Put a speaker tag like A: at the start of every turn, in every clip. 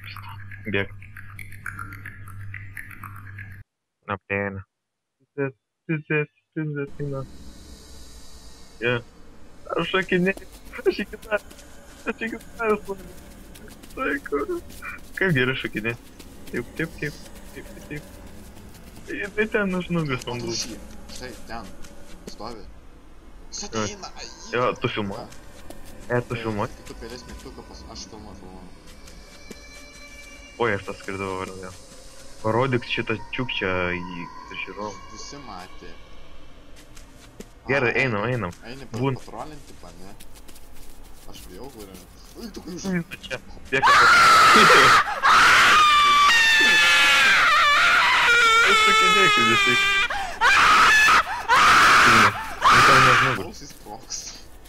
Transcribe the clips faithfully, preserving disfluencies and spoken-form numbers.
A: Бег. На плена. Ты ты ты ты на. Я. А что кине? А что кине? А что кине? Как берешь шокине? Тип тип тип тип тип. И ты там нужно гасом был.
B: Стой, там. Стови. Сатина.
A: Я то фильма. Это фильма.
B: Ты перес мне только пос. А что мы filmuojam?
A: Ой, aš tas skridau vardą. Parodyk šitą čiukčią į žiūrovą.
B: Visi matė.
A: Gerai, einam, einam.
B: Eini
A: Būn.
B: patrolinti, pa, ne? Aš bijau, kuriam. Ui, tu kai už...
A: Čia. Bėga. Aš sakinėjau, kad jisai. Nu, tau nežinau.
B: Balsas koks.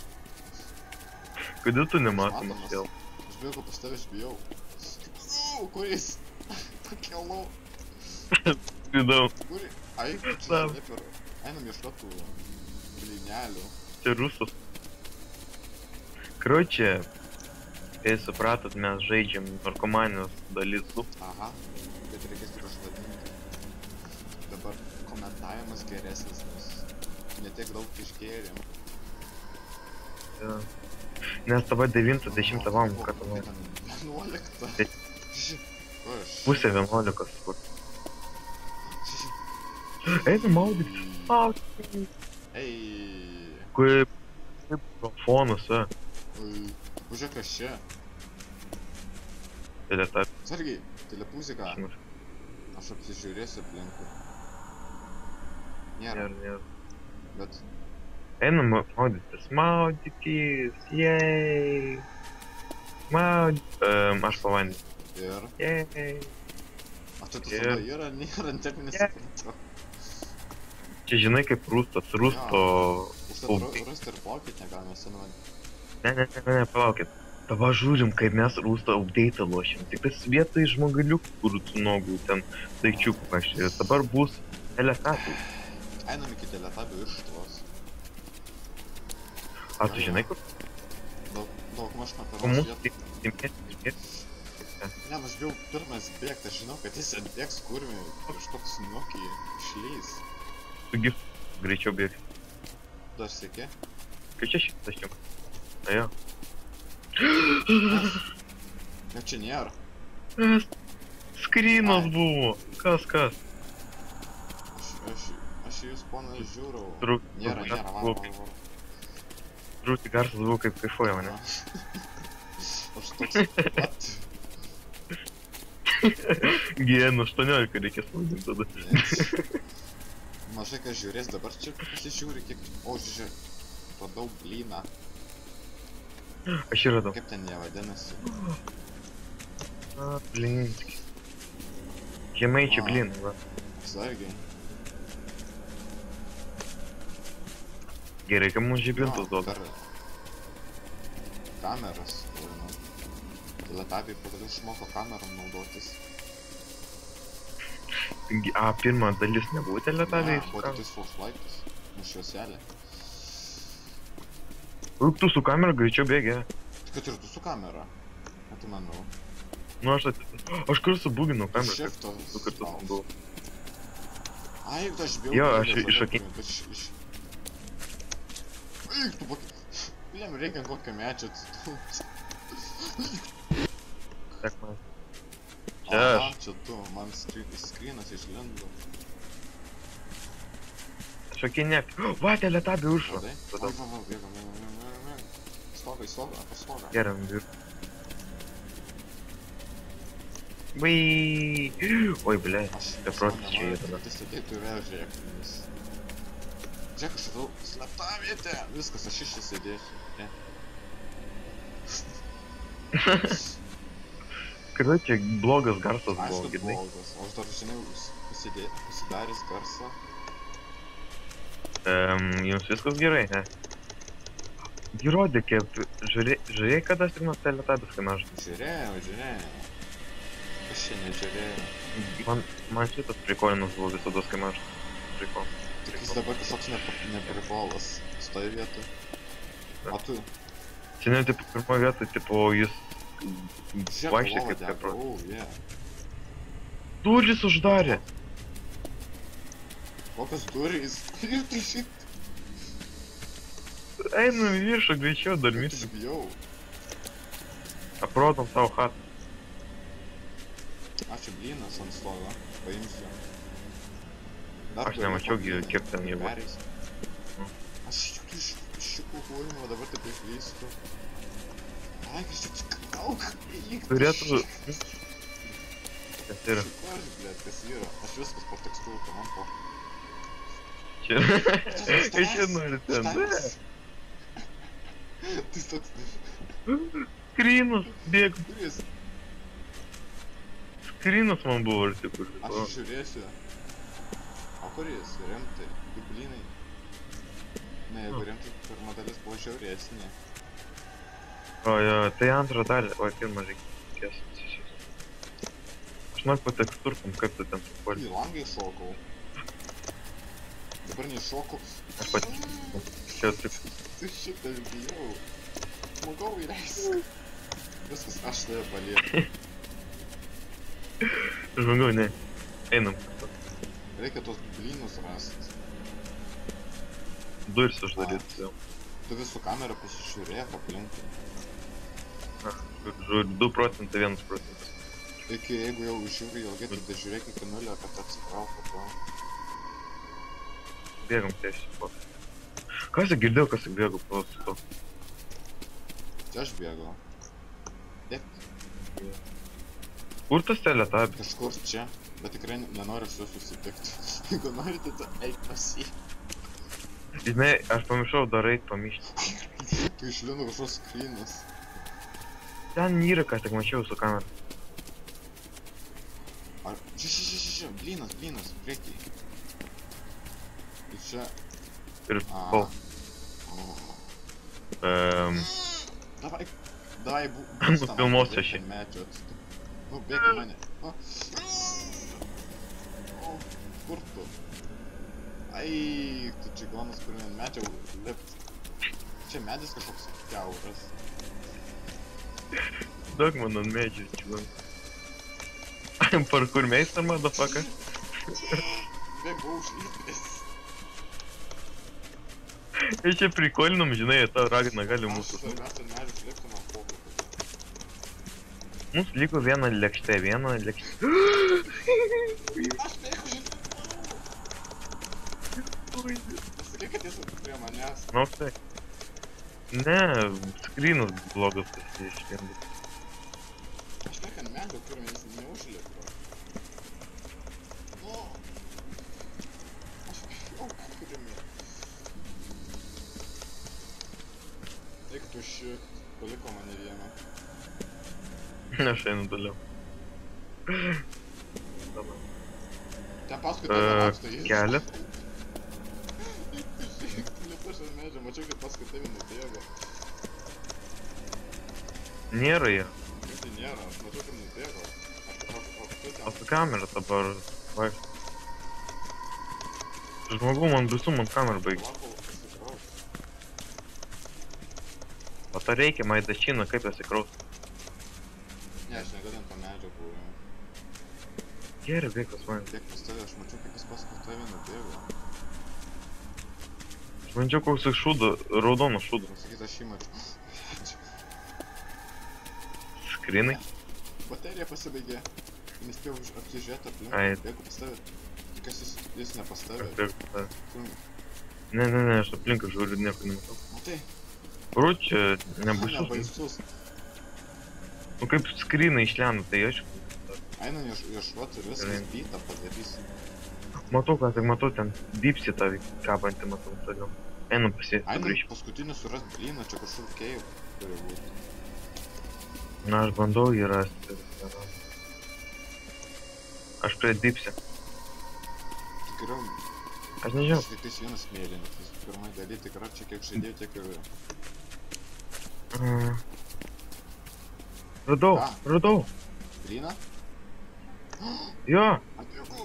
A: Kodėl tu nematomas vėl?
B: Aš bijau, kad pas tave aš bijau. U, kuris? Pakėlau.
A: Skridau.
B: Kuri? Ai, čia ne per... Einam ieškotų blynelių.
A: Čia rusas. Короче, kai supratot, mes žaidžiam narkomanijos dalis du.
B: Aha, bet reikės tik užvadinti. Dabar komentavimas geresnis, nes netiek daug išgėrėm.
A: Ja. Nes tava devintą dešimtą valandą, kad tava.
B: vienuoliktą.
A: Pusė vienuolikos kur. Eina maudyk. Maudyk.
B: Ei.
A: Kaip... Kaip mikrofonas, a.
B: Pažiūrėk, kas čia.
A: Teletap.
B: Sargiai, telepuzika. Aš apsižiūrėsiu aplinkui. Nėra.
A: Nėra, nėra.
B: Bet...
A: Eina maudykis. Maudykis. Jei. Maudykis. Um, aš pavandį.
B: Ir?
A: Jei.
B: A čia tas tada yra, nėra, taip nesuprantu.
A: Čia žinai kaip rūstas, rūsto...
B: Užtat rūstą ir plaukit negalime senuoti.
A: Ne, ne, ne, ne, palaukit. Tava žiūrim, kaip mes rūstą update lošim. Tik tas vietoj žmogaliukų, kur su nogų ten daikčiukų kažkai. Dabar bus teletabių.
B: Einam iki teletabių irštvos.
A: A, tu žinai kur?
B: Daug maž makaros
A: O mūsų
B: vietų.
A: timėtis išbėgs?
B: Ne, aš bijau pirmas bėgt, aš žinau, kad jis atbėgs kurmi kažkoks Nokia išleis.
A: Tu gif, greičiau bėgs.
B: Dar sėki?
A: Kaip čia šitas čia? Na jo.
B: Ne, čia nėra.
A: Skrynas buvo. Kas, kas?
B: Aš, aš, aš jūs ponas žiūrau.
A: Truk,
B: Nėra, nėra, varo, varo, varo.
A: Trūkti garsas buvo kaip kaifuoja mane.
B: Aš toks, what?
A: G N aštuoniolika reikės naudinti tada.
B: Mažai kas žiūrės, dabar čia pasižiūri kiek... O, žiūrėk, radau blyną.
A: Aš ir radau.
B: Kaip ten jie vadinasi?
A: A, blinskis. Žemaičių blyn, va.
B: Sargiai.
A: Gerai, kad mums žibintus duoda.
B: Kameras. Teletabiai pagaliau išmoko kamerom naudotis.
A: A, pirma dalis nebuvo teletabiai?
B: Ne, buvo tik tais flashlightas. Švieselė.
A: Juk tu su kamera greičiau bėgė.
B: Kad ir tu su kamera. Ką tu manau?
A: Nu aš at... Aš kur subūginau kamerą.
B: Shifto.
A: Du kartus man buvo.
B: Ai, jeigu aš bijau...
A: Jo, aš išakė.
B: Eik, tu pakė... Jam reikia kokio mečio atstumti.
A: Tak man. Čia
B: Aha,
A: aš.
B: čia tu, man skrynas išlindo.
A: Šokinėk. Va, teletabiai užšo.
B: Radai? Va, va, va, bėgam, bėgam, bėgam, bėgam. Stogą, į stogą, apie stogą.
A: Geram, vyr. Vai. Oi, blė. Beprotis čia jie tada.
B: Tai staigiai tu vėl žiūrėk. Žiūrėk, aš radau slaptą vietę. Viskas, aš iš čia sėdėsiu. Ne?
A: Короче, blogas garsas buvo,
B: Aišku,
A: gidai.
B: blogas. O aš dar, žinai, pasidaręs garsą.
A: Um, jums viskas gerai, ne? Įrodė, kaip žiūrėjai, kada pirmas teletabis, kai aš...
B: Žiūrėjau, žiūrėjau. Aš čia nežiūrėjau.
A: Man, man šitas prikolinas buvo visados, kai aš prikol.
B: Tik jis dabar kažkoks neprikolas. Stoji vietoj. O tu?
A: Seniau, tipo, pirmoje vietoje, tipo, jis
B: Žiūrėk,
A: vaikščiai
B: lova
A: kaip
B: dega.
A: beprotis.
B: O, je.
A: Durys uždarė.
B: Kokios durys? Ir tai šit.
A: Einam į viršų, greičiau dar
B: Aš
A: misija.
B: bijau.
A: Aprodom savo chatą.
B: Ačiū blynas ant stogo. Paimsiu. Dar
A: Aš nemačiau, kiek ten jie buvo.
B: Pereis. Aš juk iš šiukų kūrimo, dabar taip išvystu. Ai, kažkaip kauk.
A: Turėtų... Kas yra?
B: Šiukar, blėt, kas yra? Aš viskas po tekstūrą, man po.
A: Čia... Aš čia noriu ten.
B: Tai toks...
A: Skrynas, bėg.
B: Kur jis?
A: Skrynas man buvo arti kur.
B: Aš žiūrėsiu. O kur jis? Rimtai? Kaip blynai? Ne, jeigu rimtai, pirma dalis buvo žiauresnė.
A: O jo, tai antrą dalį. Oi, pirmą reikia. Aš noriu po teksturkom, kaip tu ten supuolį.
B: Į langą iššokau. Dabar neiššokau.
A: Aš pat... Čia tik...
B: Tu šitą bijau. Žmogau įleisk. Viskas, aš tave palieku.
A: Žmogau, ne. Einam.
B: Reikia tos blynus rasti.
A: Duris uždaryt jau.
B: Tu visų kamerą pasižiūrėk aplinkui.
A: Žiūri, du procentai, vienas procentas.
B: Iki, jeigu jau žiūri ilgai, tada žiūrėk iki nulio, kad atsikrauk po to.
A: Bėgam tiesiai po. Kas aš girdėjau, kas aš bėgu po to?
B: Čia aš bėgau. Dėk.
A: Kur tas teletabis?
B: Kažkur čia, bet tikrai nenoriu su juo susitikti. Jeigu norite, tai eik pas jį.
A: Žinai, aš pamiršau dar eit pamišti.
B: Tu išlino kažkoks skrynas.
A: Ten yra, ką tik mačiau su kamera.
B: Ar... Čia, čia, čia, čia, čia, blynas, blynas, prieky. Ir čia...
A: Ir
B: A.
A: kol.
B: O.
A: Ehm...
B: Davai, davai, bu...
A: Nufilmuosiu aš jį.
B: Medžio atstu. Nu, bėgi mane. O. O, kur tu? Ai, tu čigonas, kur ant medžio lipt. Čia medis kažkoks kiauras.
A: Daug man ant medžių, čiūn. Parkour meister, motherfucker.
B: Bėgau užlipęs.
A: Ir čia prikolinam, žinai, ta ragina gali mūsų.
B: Aš svarbiausia ant medžio slėpti man pokalbį.
A: Mums liko viena lėkštė, viena lėkštė.
B: Aš bėgau. Pasakyk, kad jis prie manęs.
A: Nu, tai. Ne, skrynas blogas tas išlindęs.
B: Aš tiek ant medžio, kur jis neužlipo. O. Aš bėgau, kurimi. Eik tu šit, paliko mane vieną.
A: Aš einu toliau.
B: Ten paskui tave laksto jis.
A: Kelias.
B: Net aš ant medžio, mačiau, kad paskui tave nubėgo.
A: Nėra jie.
B: Kaip tai nėra, aš mačiau, kad nubėgo. Aš o tu ten.
A: O su kamera dabar vaikšto. Žmogau, man baisu, man kamera baigė.
B: Lapau, pasikrauk.
A: O to reikia, man dašina, kaip jas įkraus.
B: Ne, aš negaliu ant to medžio buvau.
A: Geri, vaikas man.
B: Tiek pas tave, aš mačiau, kaip jis paskui tave nubėgo.
A: Aš bandžiau koks iš šūdo, raudono šūdo.
B: Pasakyt, aš jį mačiau.
A: Skrinai.
B: Baterija pasibaigė. Nespėjau apsižiūrėti aplink.
A: Ai.
B: Bėgu pas tave. Tikas jis, jis ne pas tave.
A: Aš bėgu pas tave.
B: Kur?
A: Ne, ne, ne, aš aplink žiūriu, nieko nematau.
B: Matai?
A: Rūčia, nebaisus.
B: Nebaisus.
A: Nu kaip skrinai išlenda, tai aš...
B: Einu ieškoti ir viskas bytą padarys.
A: Matau, ką tik matau, ten dipsi tą kabantį matau toliau. Einu pasi,
B: Einu
A: sugrįžti.
B: paskutinį surast blyną, čia kažkur keiv turi būti.
A: Na, aš bandau jį rasti. Aš prie dipsi.
B: Tikriau...
A: Aš nežinau.
B: Aš tiktais vienas mėlynas, vis pirmai daly tikra, čia kiek žaidėjų, tiek ir...
A: Mm. Radau,
B: Ką?
A: radau.
B: Blyną?
A: Jo.
B: Atbėgau.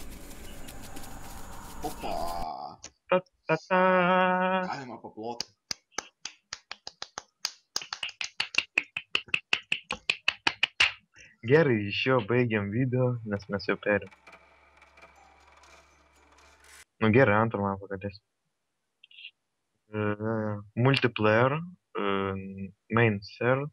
B: Opa.
A: Ta ta ta.
B: Galima paploti.
A: Gerai, iš jo baigiam video, nes mes jau perėm. Nu gerai, antrą man pakalės. Uh, multiplayer, uh, main server.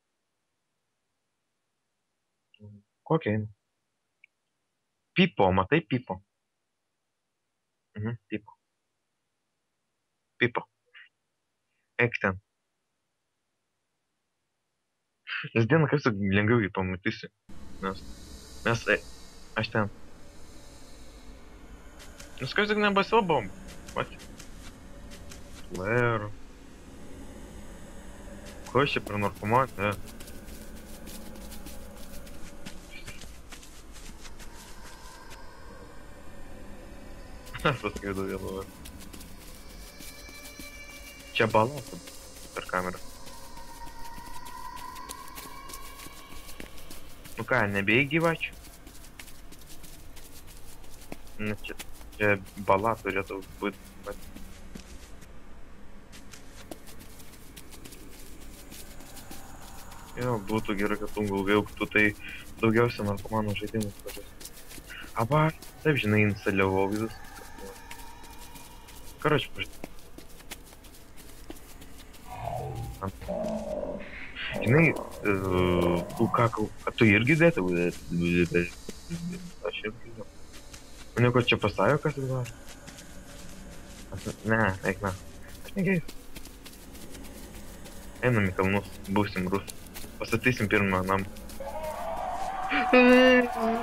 A: Kokia eina? Pipo, matai Pipo? Mhm, Pipo. Pipo. Eik ten. Nes dieną kaip tu lengviau jį pamatysi. Nes, nes, e, aš ten. Nes kaip tik nebasiau bombą. Vat. Player. Ko aš čia per narkomanę? Aš paskaidu vieną. Čia balas per kamerą. Nu ką, nebėjai gyvačių? Nu čia, čia bala turėtų būti. Jo, būtų gerai, kad tu vilktų, tai daugiausia narkomanų žaidimus pažiūrės. Aba, taip žinai, instaliavau visus. Karoči, pažiūrės. Žinai, tu ką, tu irgi dėti? Aš irgi dėti. Maniau, kad čia pasavio kas įdavo? Ne, eik na. Aš negeis. Einam į kalnus, būsim rus. Pastatysim pirmą namą. Ne,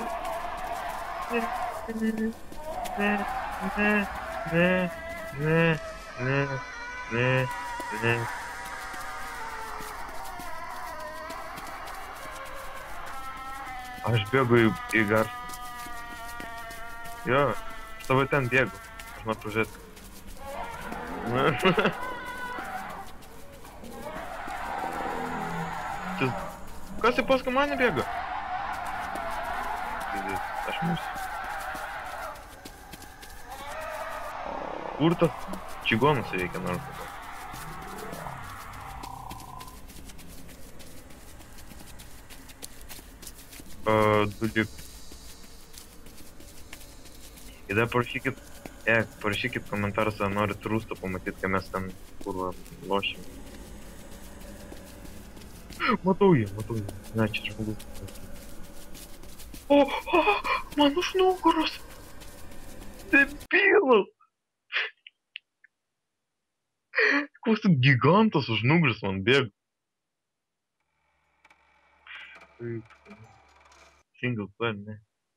A: ne, ne, ne, ne, ne. Aš bėgu į, į garsą. Jo, aš tavo ten bėgu. Aš noriu žiūrėti. Kas į paskui mane bėga? Aš mūsų. Kur tas čigonas veikia nors? Dulik. Ir dar parašykit, e, parašykit komentaruose, ar norit rūstą pamatyti, kai mes ten kurva lošim. Matau jį, matau jį. Ne, čia žmogus. O, o, man už nugaros. Debilas. Koks gigantas už nugaros man bėga. Single player, ne.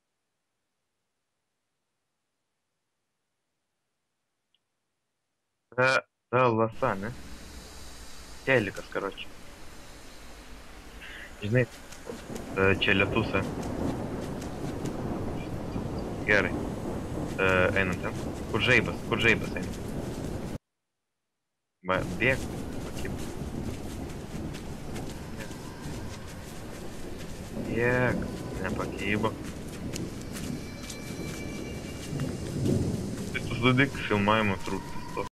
A: Ta, ta lasa, ne? Telikas, karoči. Žinai, čia lietusa. Gerai. Einam ten. Kur žaibas, kur žaibas einam. Va, bėg. Pakyb. Bėg. Nepakybo. Tai tu sudadik filmavimo trūkti.